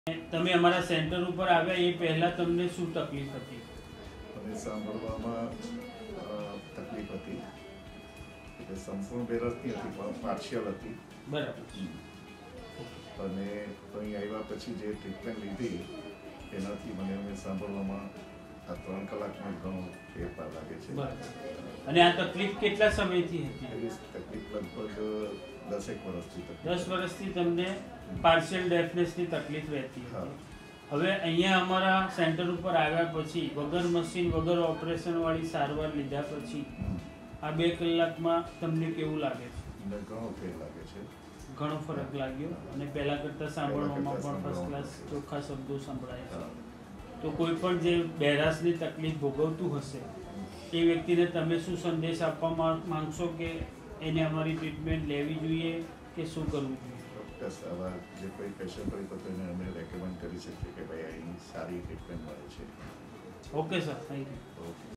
તમે અમારા સેન્ટર ઉપર આવ્યા એ પહેલા તમને શું તકલીફ હતી? મને સાંભળવામાં તકલીફ હતી, એટલે સંપૂર્ણ બેરસની હતી પણ પાર્શિયલ હતી. બરાબર. અને અહીં આવ્યા પછી જે ટ્રીટમેન્ટ લીધી એનાથી મને સાંભળવામાં આ 3 કલાકમાં ઘણો ફેરફાર લાગે છે. બરાબર. અને આ તકલીફ કેટલા સમયથી હતી? એવી તકલીફ લગભગ 10 વર્ષથી હતી. 10 વર્ષથી તમને પાર્શિયલ ડેફનેસની તકલીફ રહેતી હતી. હવે અહીંયા અમારા સેન્ટર ઉપર આવ્યા પછી વગર મશીન વગર ઓપરેશનવાળી સારવાર લીધા પછી આ 2 કલાકમાં તમને કેવું લાગે છે? મને ઘણો ફેર લાગે છે. ઘણો ફરક લાગ્યો અને પહેલા કરતાં સાંભળવામાં પણ ફર્સ્ટ ક્લાસ ચોખ્ખા શબ્દો સંભળાય છે. તો કોઈ પણ જે બહેરાશની તકલીફ ભોગવતું હશે એ વ્યક્તિને તમે શું સંદેશ આપવા માંગશો કે એને અમારી ટ્રીટમેન્ટ લેવી જોઈએ કે શું કરવું જોઈએ? ચોક્કસ આવા જે કોઈ પેશન્ટ હોય તો તેને અમે રેકમેન્ડ કરી શકીએ કે ભાઈ અહીં સારી ટ્રીટમેન્ટ મળે છે. Okay sir, thank you. Okay.